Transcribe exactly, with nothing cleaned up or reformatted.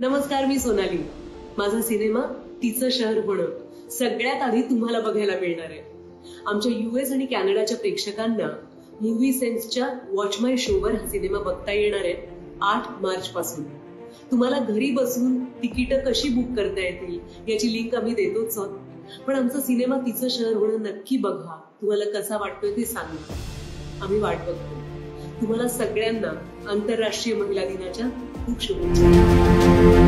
नमस्कार, मी सोनाली. माझा सिनेमा तिचं शहर होणं सगळ्यात आधी तुम्हाला बघायला मिळणार आहे. आमच्या युएस आणि कॅनडाच्या प्रेक्षकांना मूव्ही सेन्सच्या वॉच माय शोवर हा सिनेमा बघता येणार आहे आठ मार्च पासून. तुम्हाला घरी बसून तिकीट कशी बुक करता येतील याची लिंक आम्ही देतोच आहोत. पण आमचा सिनेमा तिचं शहर होणं नक्की बघा. तुम्हाला कसा वाटतोय ते सांगा. आम्ही वाट बघतो. तुम्हाला सगळ्यांना आंतरराष्ट्रीय महिला दिनाच्या खूप शुभेच्छा.